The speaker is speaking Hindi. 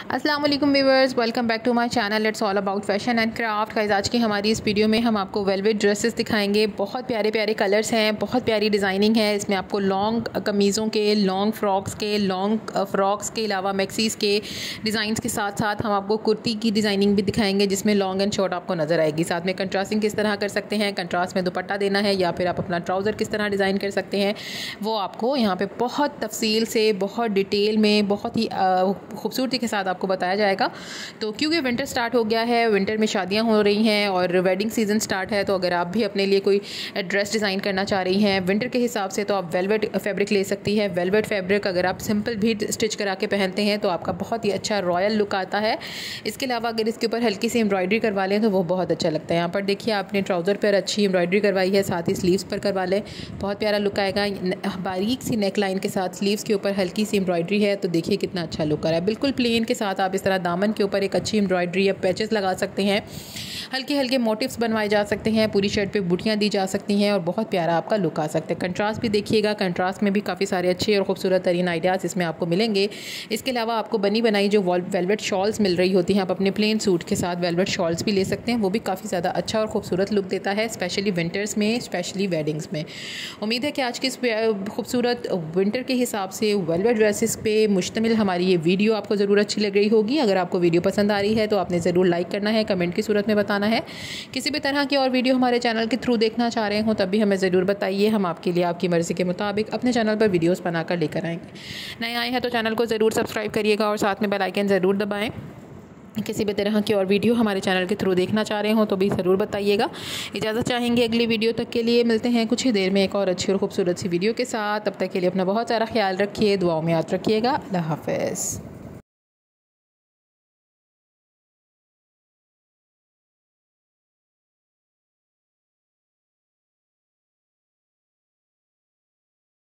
अस्सलाम वालेकुम viewers, welcome back to my channel. It's all about fashion and craft. Guys, आज की हमारी इस वीडियो में हम आपको वेलवेट ड्रेसेस दिखाएंगे। बहुत प्यारे प्यारे कलर्स हैं, बहुत प्यारी डिज़ाइनिंग है। इसमें आपको लॉन्ग कमीज़ों के, लॉन्ग फ्रॉक्स के, लॉन्ग फ्रॉक्स के अलावा मैक्सीज़ के डिज़ाइंस के साथ साथ हम आपको कुर्ती की डिज़ाइनिंग भी दिखाएंगे, जिसमें लॉन्ग एंड शॉर्ट आपको नज़र आएगी। साथ में कंट्रास्टिंग किस तरह कर सकते हैं, कंट्रास्ट में दुपट्टा देना है या फिर आप अपना ट्राउज़र किस तरह डिज़ाइन कर सकते हैं, वो आपको यहाँ पर बहुत तफसील से, बहुत डिटेल में, बहुत ही खूबसूरती के साथ आपको बताया जाएगा। तो क्योंकि विंटर स्टार्ट हो गया है, विंटर में शादियां हो रही हैं और वेडिंग सीज़न स्टार्ट है, तो अगर आप भी अपने लिए कोई ड्रेस डिज़ाइन करना चाह रही हैं विंटर के हिसाब से, तो आप वेलवेट फैब्रिक ले सकती है। वेलवेट फैब्रिक अगर आप सिंपल भी स्टिच करा के पहनते हैं तो आपका बहुत ही अच्छा रॉयल लुक आता है। इसके अलावा अगर इसके ऊपर हल्की सी एम्ब्रॉयडरी करवा लें तो वो बहुत अच्छा लगता है। यहाँ पर देखिए, आपने ट्राउज़र पर अच्छी एम्ब्रॉयडरी करवाई है, साथ ही स्लीव्स पर करवा लें, बहुत प्यारा लुक आएगा। बारीक सी नेक लाइन के साथ स्लीव्स के ऊपर हल्की सी एम्ब्रॉयडरी है, तो देखिए कितना अच्छा लुक आ रहा है। बिल्कुल प्लेन के साथ आप इस तरह दामन के ऊपर एक अच्छी एम्ब्रॉयडरी या पैचेस लगा सकते हैं। हल्के हल्के मोटिव्स बनवाए जा सकते हैं, पूरी शर्ट पे बूटियाँ दी जा सकती हैं और बहुत प्यारा आपका लुक आ सकता है। कंट्रास्ट भी देखिएगा, कंट्रास्ट में भी काफ़ी सारे अच्छे और खूबसूरत तरीन आइडियाज़ इसमें आपको मिलेंगे। इसके अलावा आपको बनी बनाई जो वेलवेट शॉल्स मिल रही होती हैं, आप अपने प्लेन सूट के साथ वेलवेट शॉल्स भी ले सकते हैं, वो भी काफ़ी ज़्यादा अच्छा और खूबसूरत लुक देता है, स्पेशली विंटर्स में, स्पेशली वेडिंग्स में। उम्मीद है कि आज की इस खूबसूरत विंटर के हिसाब से वेलवेट ड्रेसेस पे मुश्तमिल हमारी ये वीडियो आपको ज़रूर अच्छी लग रही होगी। अगर आपको वीडियो पसंद आ रही है तो आपने ज़रूर लाइक करना है, कमेंट की सूरत में बताना है। किसी भी तरह की और वीडियो हमारे चैनल के थ्रू देखना चाह रहे हो तब भी हमें ज़रूर बताइए, हम आपके लिए आपकी मर्ज़ी के मुताबिक अपने चैनल पर वीडियोस बनाकर लेकर आएंगे। नए आए हैं तो चैनल को ज़रूर सब्सक्राइब करिएगा और साथ में बेल आइकन ज़रूर दबाएँ। किसी भी तरह की और वीडियो हमारे चैनल के थ्रू देखना चाह रहे हो तो भी ज़रूर बताइएगा। इजाज़त चाहेंगे अगली वीडियो तक के लिए। मिलते हैं कुछ ही देर में एक और अच्छी और खूबसूरत सी वीडियो के साथ। तब तक के लिए अपना बहुत सारा ख्याल रखिए, दुआओं में याद रखिएगा। अल्लाह हाफ़िज़।